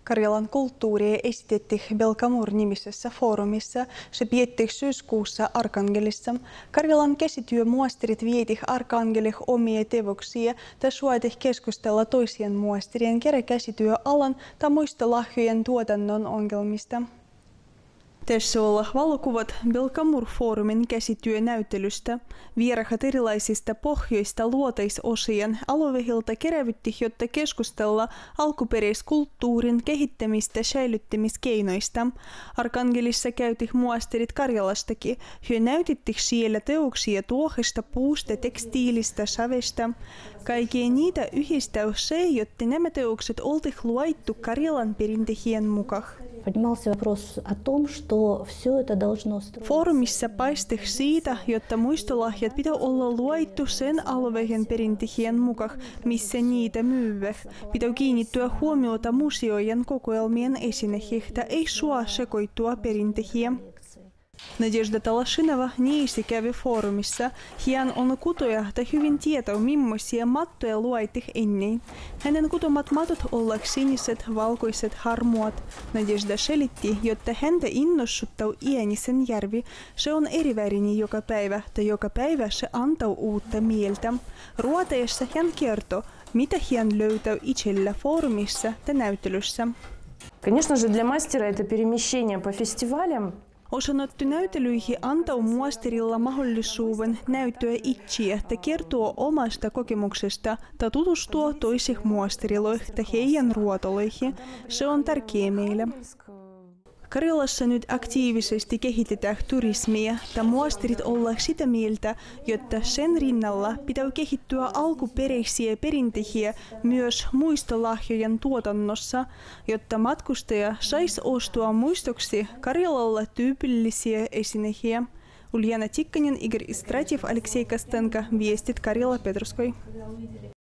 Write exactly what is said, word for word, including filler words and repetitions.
Karjalan kulttuuria esitettiin Belkamur-nimisessä foorumissa. Se pidettiin syyskuussa Arkangelissa. Karjalan käsityömuisterit vietih Arkangelih omia teoksia tai suoitih keskustella toisien muistirien käsityöalan tai muista lahjojen tuotannon ongelmista. Tässä olla valokuvat Belkamur-foorumin käsityönäyttelystä. Vierahat erilaisista pohjoista luoteisosien alueilta kerävytti, jotta keskustella alkuperäiskulttuurin kehittämistä säilyttämiskeinoista. Arkangelissa käytih muisterit Karjalastakin. He näytittih siellä teoksia tuohesta, puusta, tekstiilistä, savesta. Kaikkea niitä yhdistää se, jotta nämä teokset oltih luoittu Karjalan perintehien mukaan. Foorumissa paistih siitä, jotta muistolahjat pitää olla luoittu sen alueen perintehien mukaan, missä niitä myyvät. Pitää kiinnittyä huomiota museojen kokoelmien esineihin, ei sua sekoittua perintehiä. Nadezhda Talashinova niisi kävi foorumissa. Hän on kutoja tai hyvin tietää, millaisia mattoja luoitih ennen. Hänen kutomat matot ovat siniset, valkoiset, harmuat. Nadezhda selitti, jotta häntä innossuttaa Iänisen järvi. Se on erivärinen joka päivä, tai joka päivä se antaa uutta mieltä. Ruoteessa hän kertoo, mitä hän löytää itsellä foorumissa tai näyttelyssä. Конечно же, для мастера это перемещение по фестивалям. Osanottu näyttelyihin antaa muistirilla mahdollisuuden näyttöä itseä ja kertoa omasta kokemuksesta tai tutustua toisiin muistiriloihin tai heidän ruotoloihin. Se on tärkeää meille. Karjalassa nyt aktiivisesti kehitetään turismia ja muisterit olla sitä mieltä, jotta sen rinnalla pitää kehittyä alkuperäisiä perinteitä myös muistolahjojen tuotannossa, jotta matkustaja saisi ostua muistoksi Karjalalla tyypillisiä esineitä. Uljana Tikkanen, Igor Istratiev, Aleksei Kostenko, viestit Karjala Petroskoi.